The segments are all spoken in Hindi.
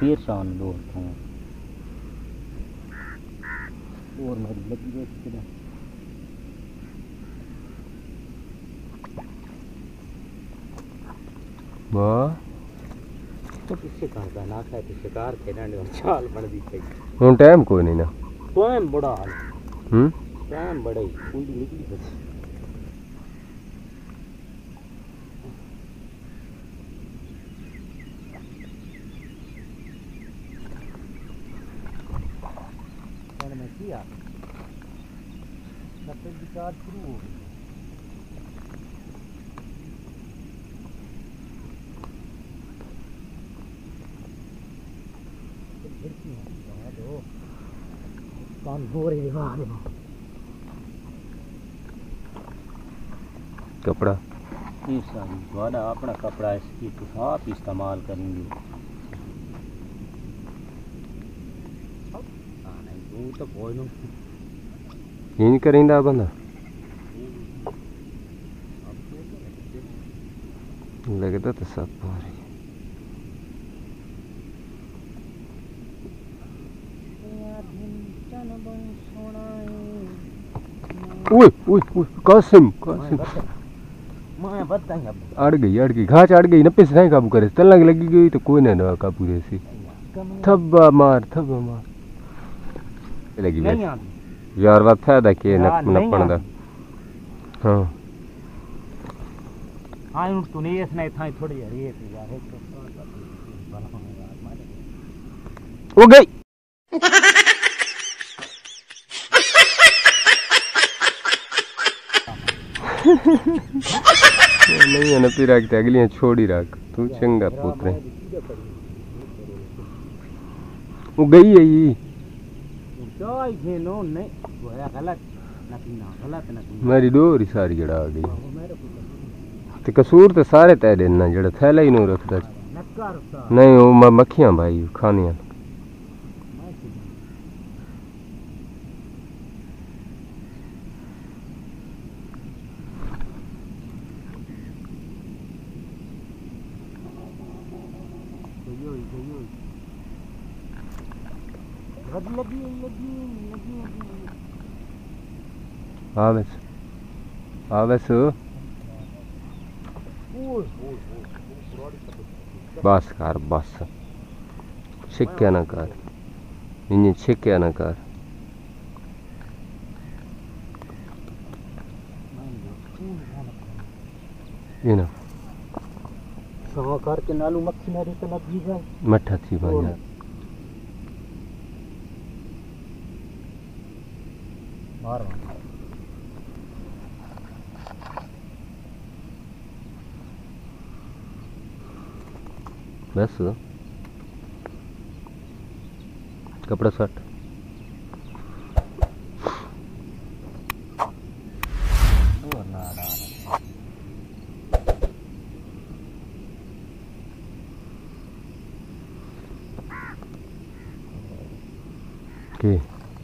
फिर शान दूर था और मेरी लगी गई किधर वाह तो शिकार का ना खाए तो शिकार खेलने और चाल बन दी थी हुन टाइम कोई नहीं ना टाइम बड़ा हाल टाइम बड़ा ही कुंडी निकली बस मैंने मैं किया नब्बे की चार्ज शुरू हो गई कान हो रही है कपड़ा ये सारी वाला अपना कपड़ा इसकी तो आप इस्तेमाल करेंगे नहीं वो तो कोई नहीं इन करेंदा बंदा लगता तो सब हो रही ओए ओए ओए कासिम कासिम मैं बताऊंगा अड़ गई घाच अड़ गई नप्पे से नहीं काबू करे तलक लगी गई तो कोई ना काबू रेसी थब्बा मार लगी नहीं यार बात फायदा के नपण दा हां हां तूने इसने था थोड़ी यार ये यार हो गई नहीं है ना फिर रखते अगलियां छोड़ी रख तू चंगा पुत्र है वो गई है ये चाय खेलो नहीं गोया गलत ना पीना गलत ना पीना मेरी डोरी सारी जड़ा आ गई ते कसूर तो सारे तय देना जड़ा थैला ही नहीं रखता नहीं वो मक्खियां भाई खानियां आवेस बस कर बस छिक्या ना कर इन छिक्या ना कर ये ना सवा करके नालू मक्खी मेरे तो लग गई मठा थी भाई मार बस कपड़ा सट के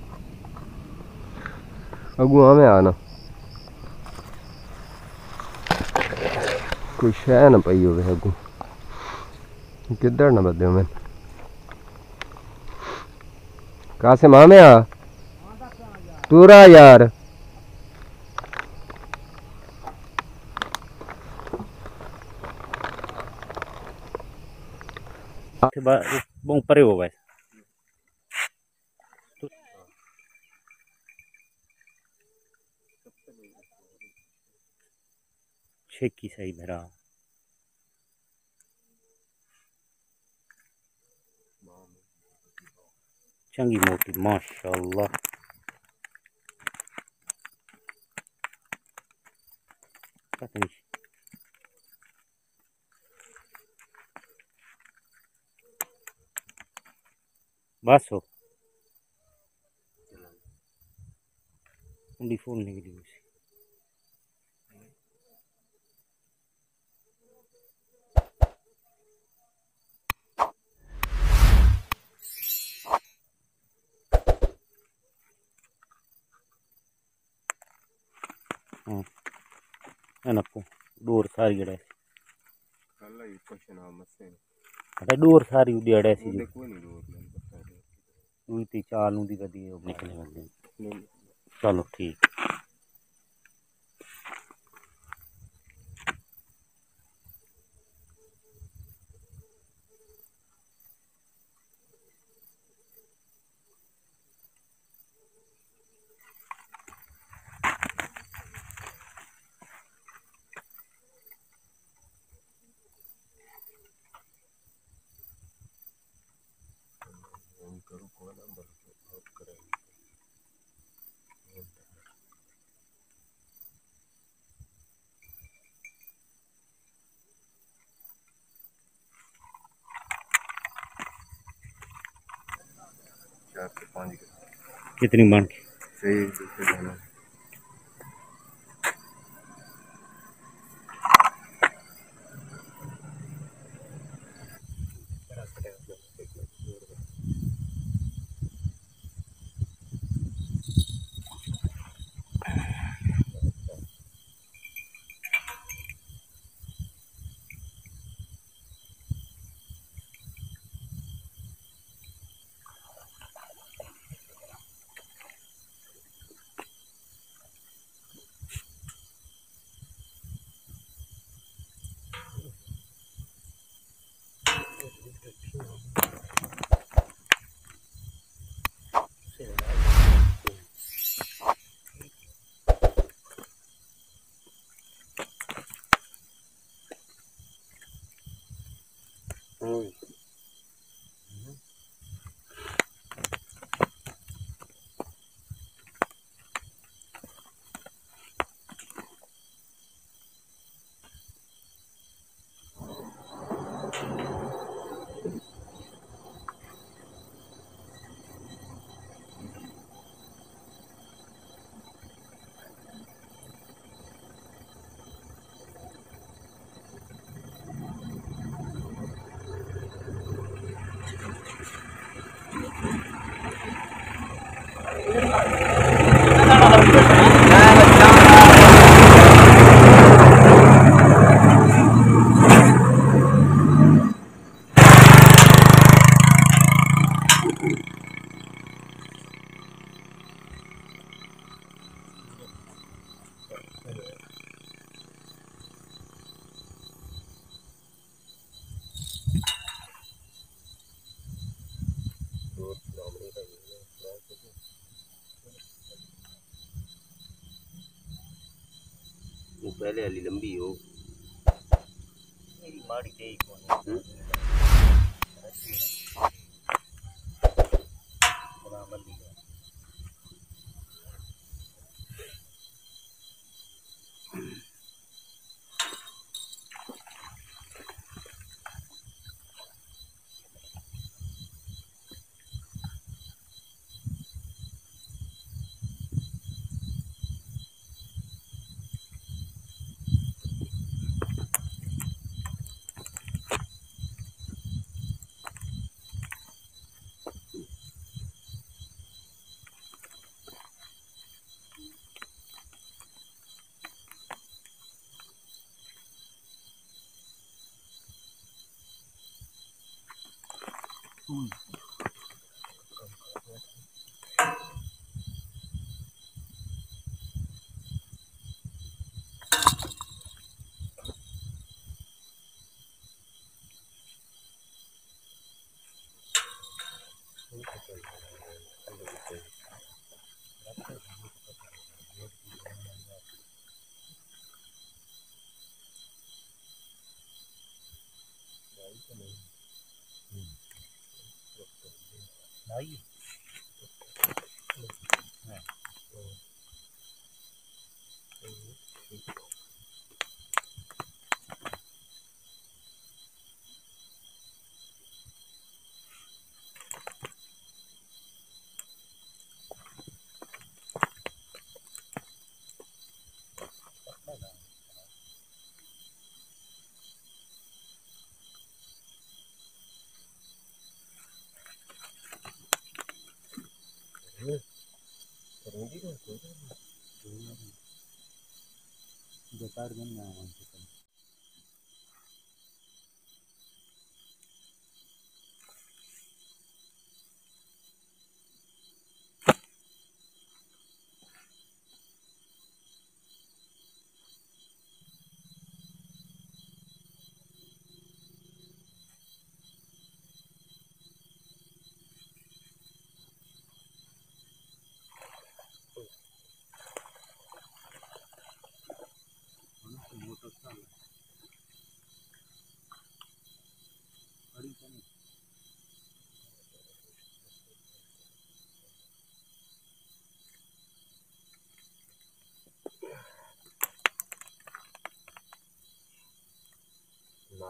अगू हमें आना कोई शह ना पई हो अगू किधर ना बदे मैं कासिम आ में आ तू रहा यार बहुत परे हो गए छेकी सही मेरा चंगी मोटी माशाअल्लाह पता नहीं बस हो कुंडी फूल निकली उसी है ना डोर सारी जड़ा है अरे डोर सारी उड़ी अड़े सी उल्टी चाल उड़ी कदी निकले बंदे चलो ठीक कितनी बन के सही पहले वाली लंबी हो मेरी माड़ी तेई कौन बेकार बन गया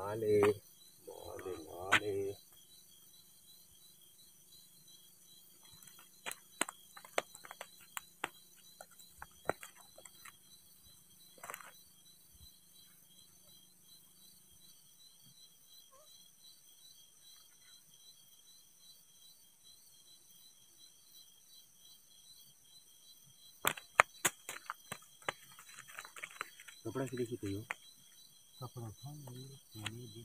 माले माले माले कपड़ा की देखी तो कपड़ा था मैंने भी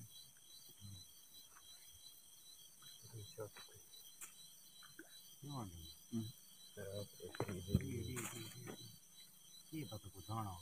ये पता को जाना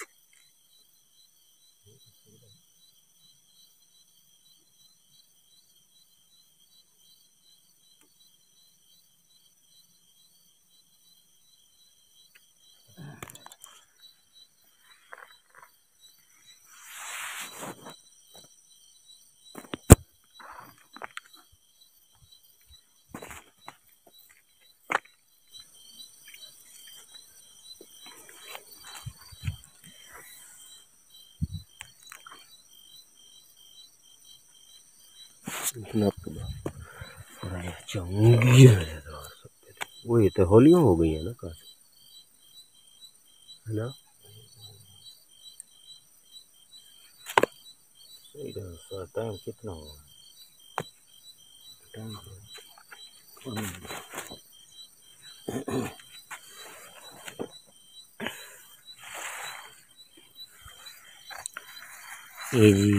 चंगी है वो ये तो होलियां हो गई है ना काश है ना टाइम कितना हुआ टाइम ये जी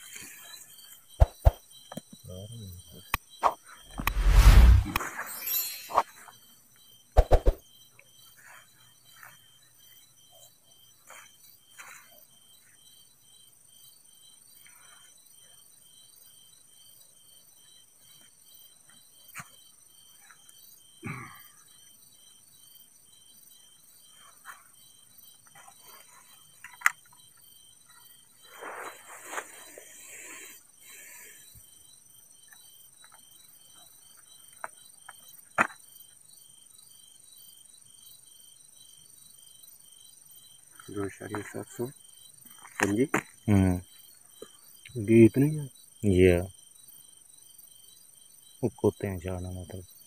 जो शरीर 700 समझी गीत नहीं है ये कोते हैं जाना मतलब